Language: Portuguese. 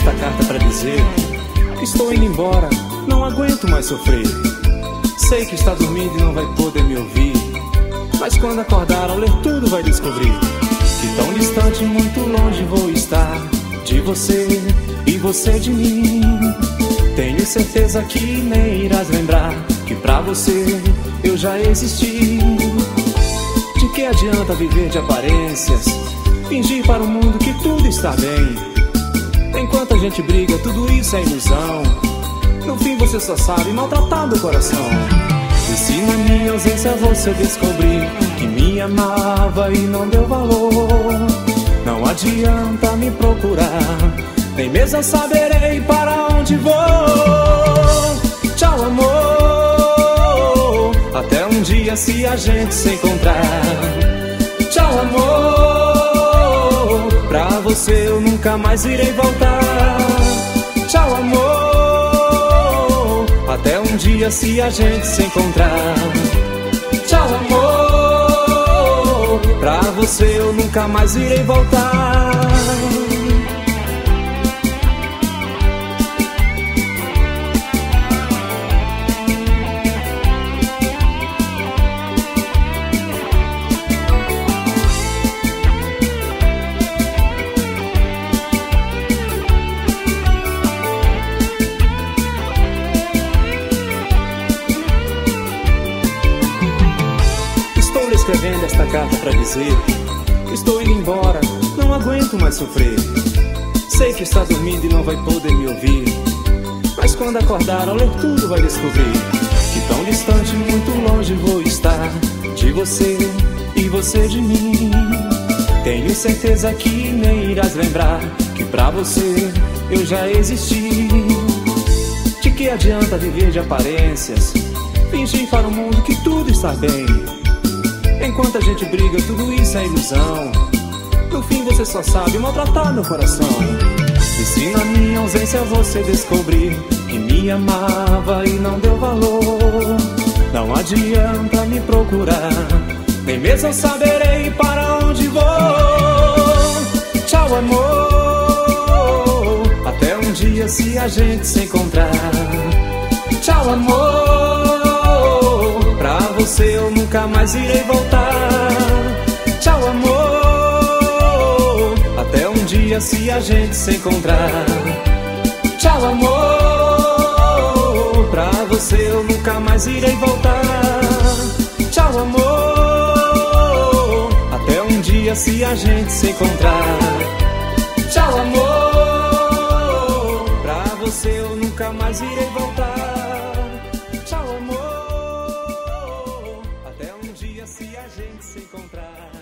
esta carta pra dizer que estou indo embora, não aguento mais sofrer. Sei que está dormindo e não vai poder me ouvir, mas quando acordar ao ler tudo vai descobrir que tão distante, muito longe vou estar de você e você de mim. Tenho certeza que nem irás lembrar que pra você eu já existi. De que adianta viver de aparências, fingir para o mundo que tudo está bem? Enquanto a gente briga, tudo isso é ilusão. No fim você só sabe maltratar meu coração. E se na minha ausência você descobrir que me amava e não deu valor, não adianta me procurar, nem mesmo eu saberei para onde vou. Tchau, amor, até um dia se a gente se encontrar. Tchau, amor, pra você eu nunca mais irei voltar. Tchau, amor, até um dia se a gente se encontrar. Tchau, amor, pra você eu nunca mais irei voltar. Escrevendo esta carta pra dizer que estou indo embora, não aguento mais sofrer. Sei que está dormindo e não vai poder me ouvir, mas quando acordar ao ler tudo vai descobrir que tão distante, muito longe vou estar de você e você de mim. Tenho certeza que nem irás lembrar que pra você eu já existi. De que adianta viver de aparências, fingir para o mundo que tudo está bem? Enquanto a gente briga, tudo isso é ilusão. No fim você só sabe maltratar meu coração. E se na minha ausência você descobrir que me amava e não deu valor, não adianta me procurar, nem mesmo eu saberei para onde vou. Tchau, amor, até um dia se a gente se encontrar. Tchau, amor, pra você eu nunca mais irei voltar. Tchau, amor, até um dia se a gente se encontrar. Tchau, amor, pra você eu nunca mais irei voltar. Tchau, amor, até um dia se a gente se encontrar. Tchau, amor, pra você eu nunca mais irei voltar. Tchau, amor, se a gente se encontrar.